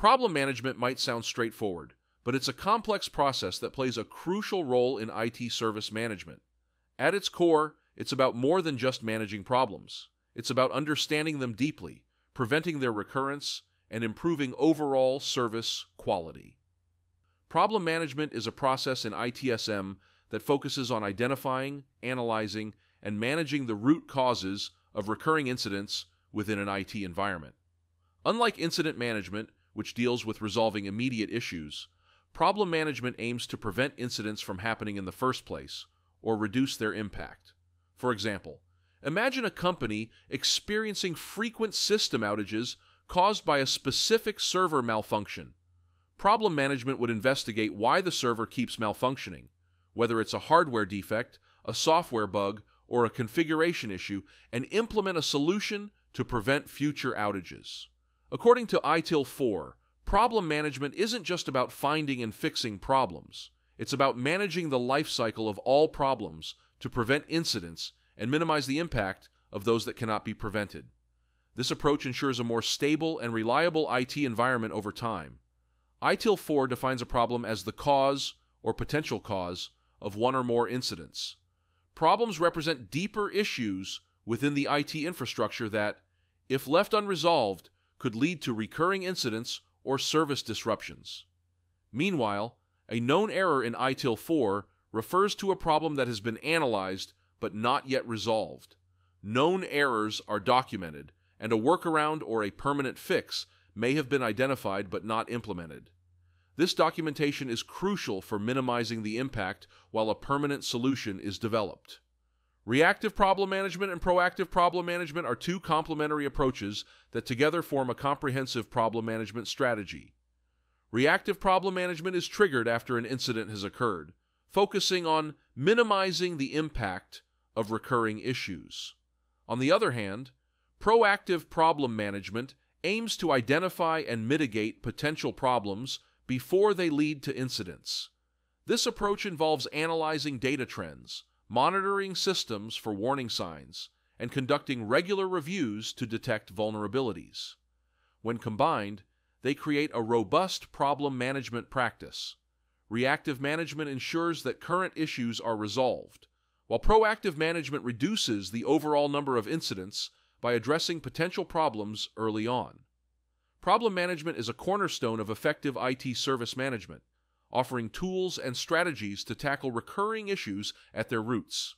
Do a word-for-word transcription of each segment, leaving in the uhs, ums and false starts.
Problem management might sound straightforward, but it's a complex process that plays a crucial role in I T service management. At its core, it's about more than just managing problems. It's about understanding them deeply, preventing their recurrence, and improving overall service quality. Problem management is a process in I T S M that focuses on identifying, analyzing, and managing the root causes of recurring incidents within an I T environment. Unlike incident management, which deals with resolving immediate issues, problem management aims to prevent incidents from happening in the first place or reduce their impact. For example, imagine a company experiencing frequent system outages caused by a specific server malfunction. Problem management would investigate why the server keeps malfunctioning, whether it's a hardware defect, a software bug, or a configuration issue, and implement a solution to prevent future outages. According to I T I L four, problem management isn't just about finding and fixing problems. It's about managing the life cycle of all problems to prevent incidents and minimize the impact of those that cannot be prevented. This approach ensures a more stable and reliable I T environment over time. I T I L four defines a problem as the cause or potential cause of one or more incidents. Problems represent deeper issues within the I T infrastructure that, if left unresolved, could lead to recurring incidents or service disruptions. Meanwhile, a known error in I T I L four refers to a problem that has been analyzed but not yet resolved. Known errors are documented, and a workaround or a permanent fix may have been identified but not implemented. This documentation is crucial for minimizing the impact while a permanent solution is developed. Reactive problem management and proactive problem management are two complementary approaches that together form a comprehensive problem management strategy. Reactive problem management is triggered after an incident has occurred, focusing on minimizing the impact of recurring issues. On the other hand, proactive problem management aims to identify and mitigate potential problems before they lead to incidents. This approach involves analyzing data trends, monitoring systems for warning signs, and conducting regular reviews to detect vulnerabilities. When combined, they create a robust problem management practice. Reactive management ensures that current issues are resolved, while proactive management reduces the overall number of incidents by addressing potential problems early on. Problem management is a cornerstone of effective I T service management, offering tools and strategies to tackle recurring issues at their roots.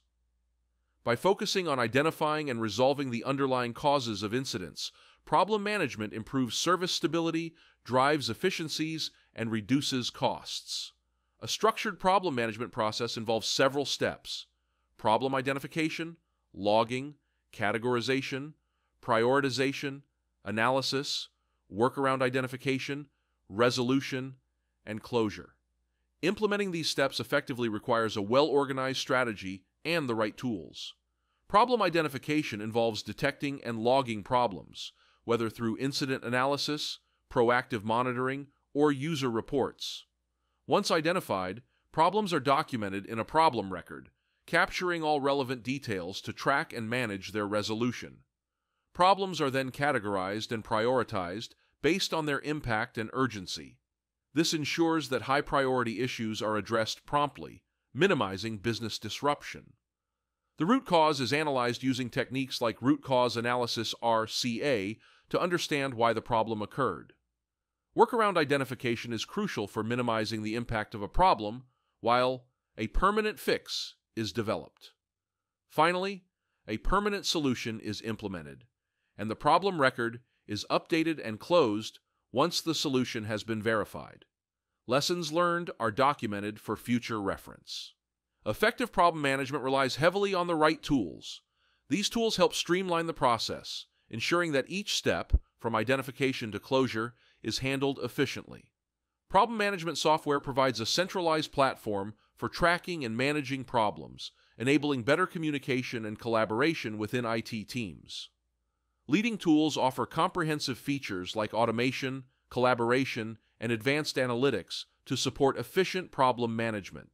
By focusing on identifying and resolving the underlying causes of incidents, problem management improves service stability, drives efficiencies, and reduces costs. A structured problem management process involves several steps: problem identification, logging, categorization, prioritization, analysis, workaround identification, resolution, and closure. Implementing these steps effectively requires a well-organized strategy and the right tools. Problem identification involves detecting and logging problems, whether through incident analysis, proactive monitoring, or user reports. Once identified, problems are documented in a problem record, capturing all relevant details to track and manage their resolution. Problems are then categorized and prioritized based on their impact and urgency. This ensures that high-priority issues are addressed promptly, minimizing business disruption. The root cause is analyzed using techniques like root cause analysis R C A to understand why the problem occurred. Workaround identification is crucial for minimizing the impact of a problem, while a permanent fix is developed. Finally, a permanent solution is implemented, and the problem record is updated and closed once the solution has been verified. Lessons learned are documented for future reference. Effective problem management relies heavily on the right tools. These tools help streamline the process, ensuring that each step, from identification to closure, is handled efficiently. Problem management software provides a centralized platform for tracking and managing problems, enabling better communication and collaboration within I T teams. Leading tools offer comprehensive features like automation, collaboration, and advanced analytics to support efficient problem management.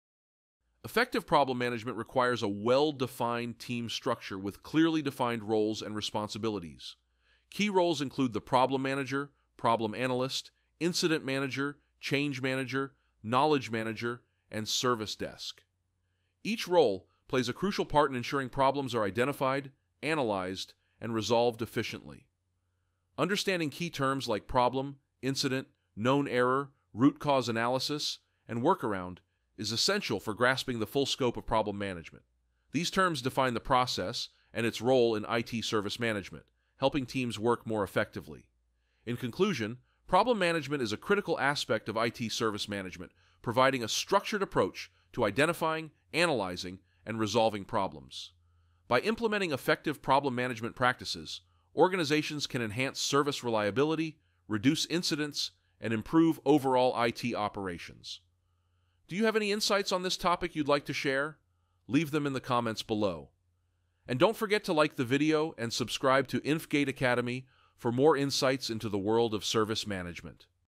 Effective problem management requires a well-defined team structure with clearly defined roles and responsibilities. Key roles include the problem manager, problem analyst, Incident Manager, Change Manager, Knowledge Manager, and Service Desk. Each role plays a crucial part in ensuring problems are identified, analyzed, and resolved efficiently. Understanding key terms like problem, incident, known error, root cause analysis, and workaround is essential for grasping the full scope of problem management. These terms define the process and its role in I T service management, helping teams work more effectively. In conclusion, problem management is a critical aspect of I T service management, providing a structured approach to identifying, analyzing, and resolving problems. By implementing effective problem management practices, organizations can enhance service reliability, reduce incidents, and improve overall I T operations. Do you have any insights on this topic you'd like to share? Leave them in the comments below. And don't forget to like the video and subscribe to InvGate Academy for more insights into the world of service management.